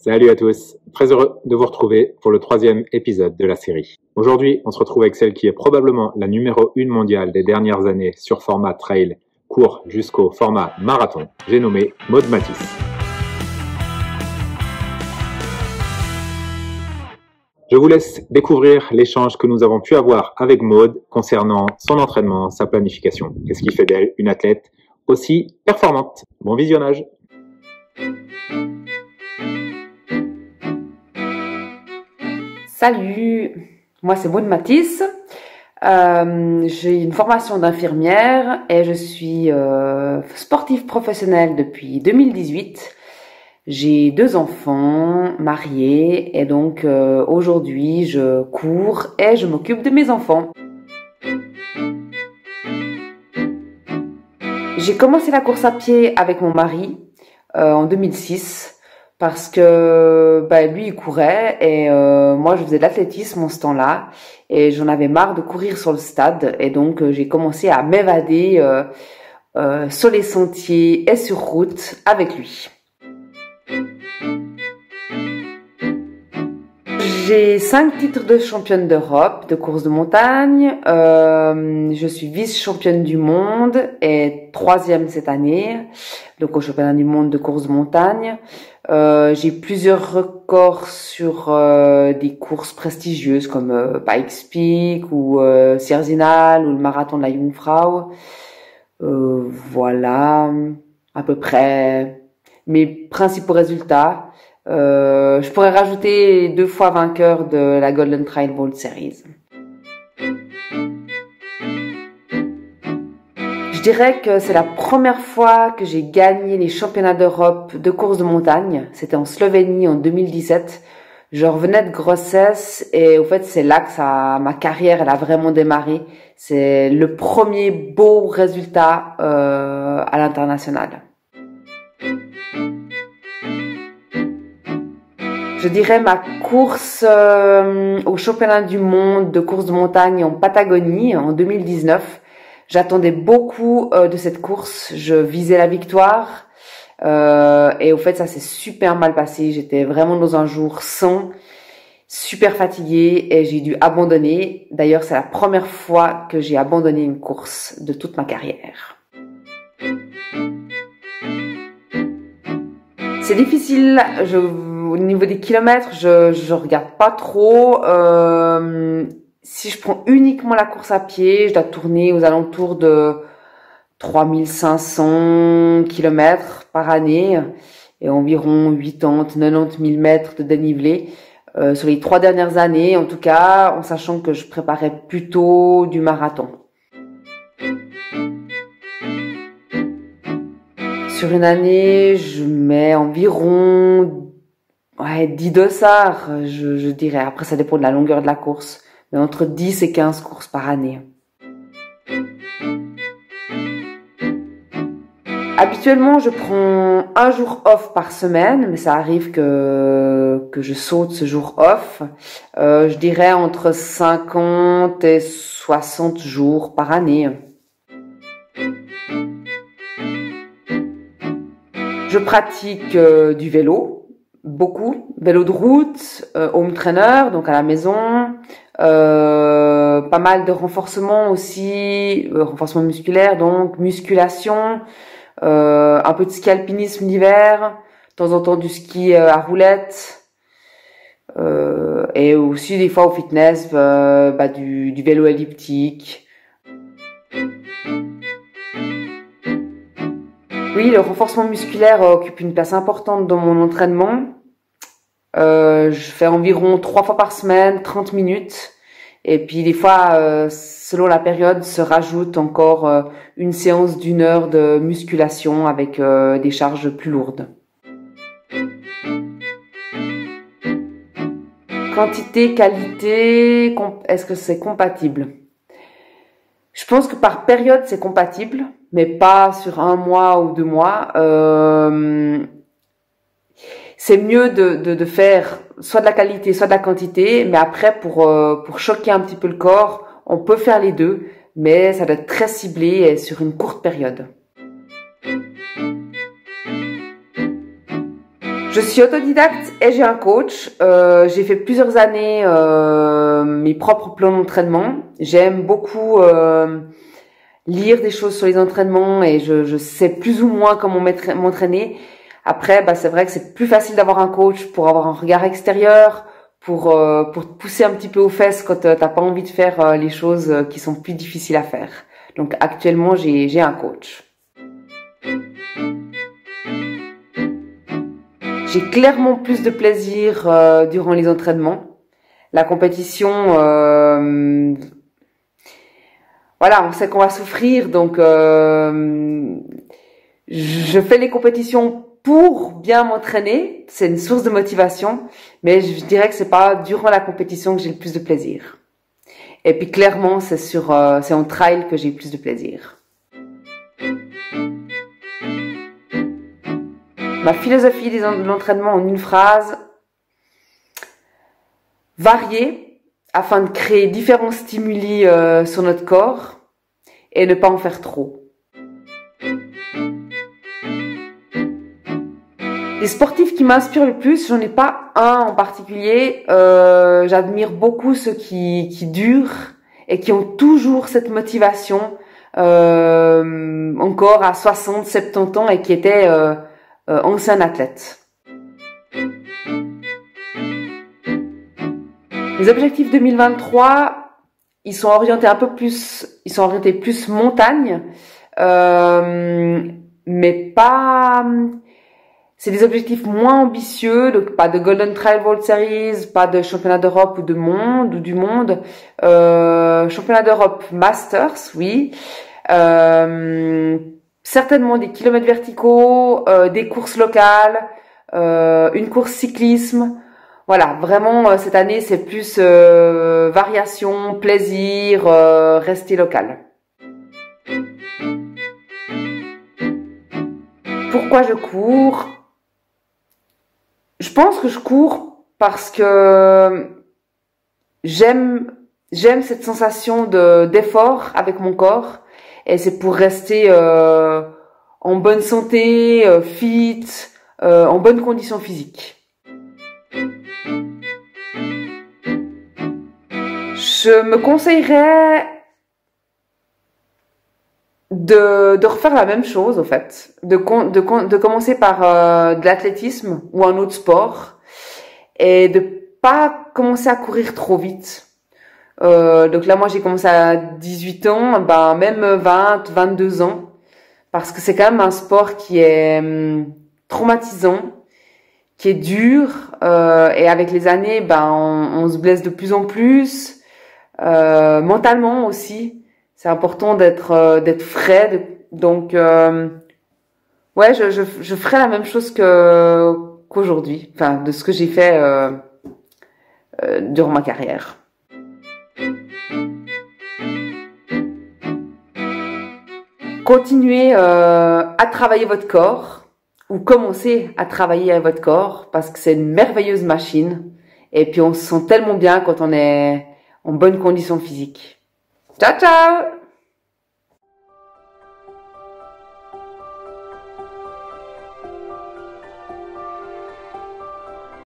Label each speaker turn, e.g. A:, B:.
A: Salut à tous, très heureux de vous retrouver pour le 3e épisode de la série. Aujourd'hui, on se retrouve avec celle qui est probablement la numéro 1 mondiale des dernières années sur format trail, court jusqu'au format marathon. J'ai nommé Maud Matisse. Je vous laisse découvrir l'échange que nous avons pu avoir avec Maud concernant son entraînement, sa planification. Qu'est-ce qui fait d'elle une athlète aussi performante? Bon visionnage!
B: Salut, moi c'est Maud Matisse, j'ai une formation d'infirmière et je suis sportive professionnelle depuis 2018. J'ai 2 enfants mariés et donc aujourd'hui je cours et je m'occupe de mes enfants. J'ai commencé la course à pied avec mon mari en 2006. Parce que lui il courait et moi je faisais de l'athlétisme en ce temps-là et j'en avais marre de courir sur le stade et donc j'ai commencé à m'évader sur les sentiers et sur route avec lui. J'ai 5 titres de championne d'Europe de course de montagne, je suis vice-championne du monde et 3e cette année, donc au championnat du monde de course de montagne. J'ai plusieurs records sur des courses prestigieuses comme Pikes Peak ou Sierzinal ou le marathon de la Jungfrau. Voilà à peu près mes principaux résultats. Je pourrais rajouter 2 fois vainqueur de la Golden Trail World Series. Je dirais que c'est la première fois que j'ai gagné les championnats d'Europe de course de montagne. C'était en Slovénie en 2017. Je revenais de grossesse et au fait c'est là que ma carrière elle a vraiment démarré. C'est le premier beau résultat à l'international. Je dirais ma course au championnat du monde de course de montagne en Patagonie en 2019. J'attendais beaucoup de cette course, je visais la victoire et au fait ça s'est super mal passé. J'étais vraiment dans un jour sans, super fatiguée et j'ai dû abandonner. D'ailleurs c'est la première fois que j'ai abandonné une course de toute ma carrière. C'est difficile, au niveau des kilomètres, je regarde pas trop. Si je prends uniquement la course à pied, je dois tourner aux alentours de 3500 km par année et environ 80-90 000 mètres de dénivelé. Sur les 3 dernières années, en tout cas, en sachant que je préparais plutôt du marathon. Sur une année, je mets environ 10 dossards, je dirais. Après, ça dépend de la longueur de la course. Mais entre 10 et 15 courses par année. Habituellement, je prends un jour off par semaine, mais ça arrive que je saute ce jour off. Je dirais entre 50 et 60 jours par année. Je pratique du vélo, beaucoup. Vélo de route, home trainer, donc à la maison. Pas mal de renforcement aussi, renforcement musculaire, donc musculation, un peu de ski alpinisme l'hiver, de temps en temps du ski à roulettes, et aussi des fois au fitness, du vélo elliptique. Oui, le renforcement musculaire occupe une place importante dans mon entraînement. Je fais environ 3 fois par semaine, 30 minutes. Et puis des fois, selon la période, se rajoute encore une séance d'1 heure de musculation avec des charges plus lourdes. Quantité, qualité, est-ce que c'est compatible? Je pense que par période, c'est compatible, mais pas sur 1 mois ou 2 mois. C'est mieux de faire soit de la qualité, soit de la quantité, mais après pour choquer un petit peu le corps, on peut faire les deux, mais ça doit être très ciblé et sur une courte période. Je suis autodidacte et j'ai un coach. J'ai fait plusieurs années mes propres plans d'entraînement. J'aime beaucoup lire des choses sur les entraînements et je sais plus ou moins comment m'entraîner. Après, c'est vrai que c'est plus facile d'avoir un coach pour avoir un regard extérieur, pour te pousser un petit peu aux fesses quand t'as pas envie de faire les choses qui sont plus difficiles à faire. Donc actuellement, j'ai un coach. J'ai clairement plus de plaisir durant les entraînements. La compétition, voilà, on sait qu'on va souffrir, donc je fais les compétitions pour bien m'entraîner. C'est une source de motivation, mais je dirais que c'est pas durant la compétition que j'ai le plus de plaisir. Et puis clairement, c'est en trail que j'ai le plus de plaisir. Ma philosophie de l'entraînement en une phrase: varier afin de créer différents stimuli sur notre corps et ne pas en faire trop. Les sportifs qui m'inspirent le plus, j'en ai pas un en particulier. J'admire beaucoup ceux qui durent et qui ont toujours cette motivation encore à 60, 70 ans et qui étaient anciens athlètes. Les objectifs 2023, ils sont orientés plus montagne, mais pas. C'est des objectifs moins ambitieux, donc pas de Golden Trail World Series, pas de championnat d'Europe ou du monde. Championnat d'Europe Masters, oui. Certainement des kilomètres verticaux, des courses locales, une course cyclisme. Voilà, vraiment cette année c'est plus variation, plaisir, rester local. Pourquoi je cours? Je pense que je cours parce que j'aime cette sensation d'effort avec mon corps, et c'est pour rester en bonne santé, fit, en bonne condition physique. Je me conseillerais de refaire la même chose, au fait, de commencer par de l'athlétisme ou un autre sport, et de pas commencer à courir trop vite. Donc là, moi, j'ai commencé à 18 ans, même 20, 22 ans, parce que c'est quand même un sport qui est traumatisant, qui est dur, et avec les années, on se blesse de plus en plus, mentalement aussi. C'est important d'être frais, donc ouais, je ferai la même chose qu'aujourd'hui, enfin de ce que j'ai fait durant ma carrière. Continuez à travailler votre corps, ou commencez à travailler avec votre corps, parce que c'est une merveilleuse machine, et puis on se sent tellement bien quand on est en bonne condition physique. Ciao, ciao!